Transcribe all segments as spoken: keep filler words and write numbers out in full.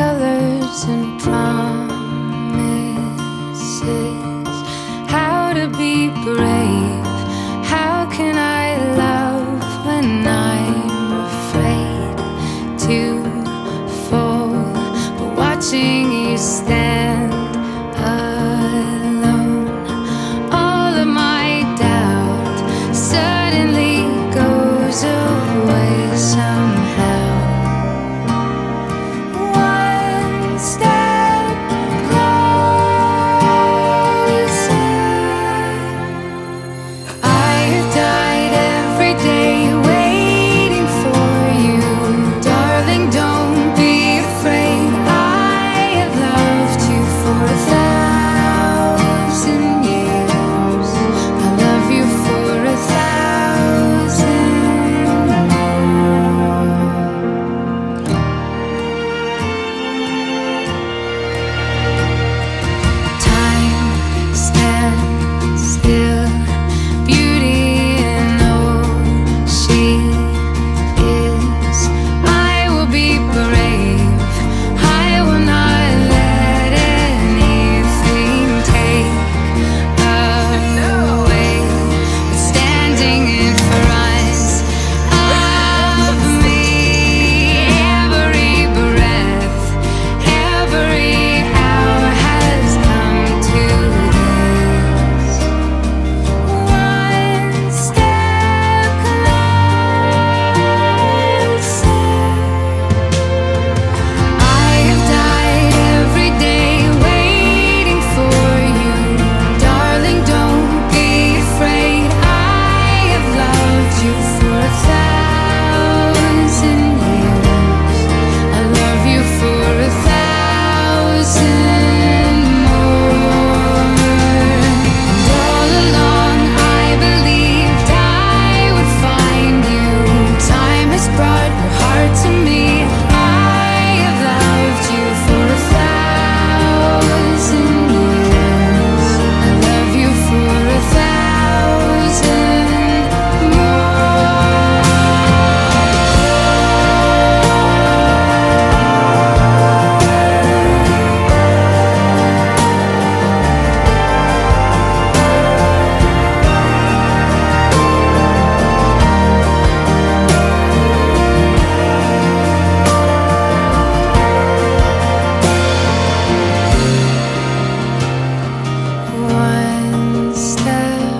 colors and promises, how to be brave. How can I love when I'm afraid to fall? But watching you stand alone, all of my doubt suddenly goes away somehow. One step closer. I have died every day waiting for you. Darling, don't be afraid. I have loved you for a thousand years. I love you for a thousand more. Time stands still, beauty in all she is. I will be brave. I will not let anything take away. But standing in front of me, every breath, every hour has come to this. One step closer. I have died every day waiting for you. Darling, don't be afraid. I have loved you for a thousand years. I love you for a thousand more. And all along I believed I would find you. Time has brought your heart to me. I have loved you for a thousand years. I love you for a thousand one step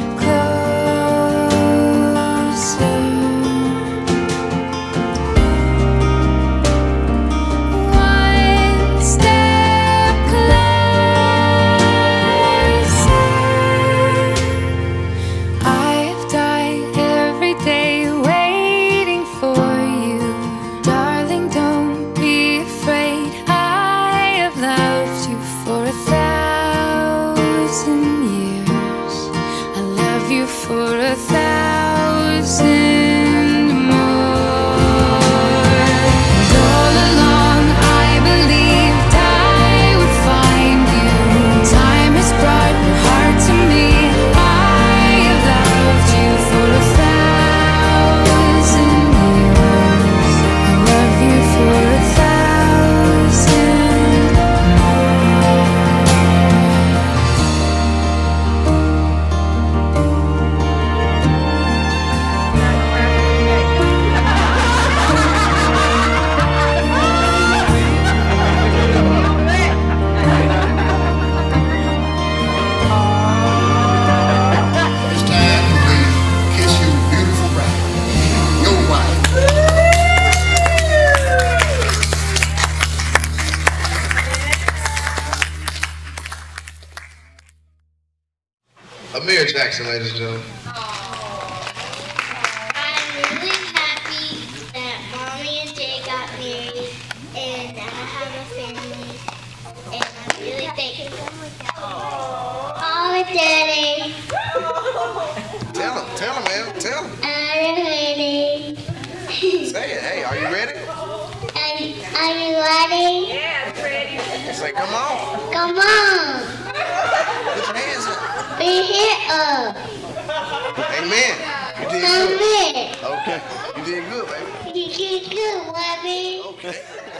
closer. One step closer. I've died every day waiting for you. Darling, don't be afraid. I have loved you for a thousand years. I love you for a thousand more. And all along I believed I would find you. Time has brought your heart to me. I have loved you for a thousand years. I love you for a thousand more. It's time for me to kiss you, beautiful bride, your wife. Amir Jackson, ladies and gentlemen. I'm really happy that Mommy and Jay got married and that I have a family, and I'm really thankful. Oh, Daddy, Tell him, tell him, man, tell him. I'm ready. Say it. Hey, are you ready? Are, are you ready? Say, come on. Come on, Put your hands up. be here up. Amen. You did Come good. here. Okay. You did good, baby. You did good, Mommy. Okay.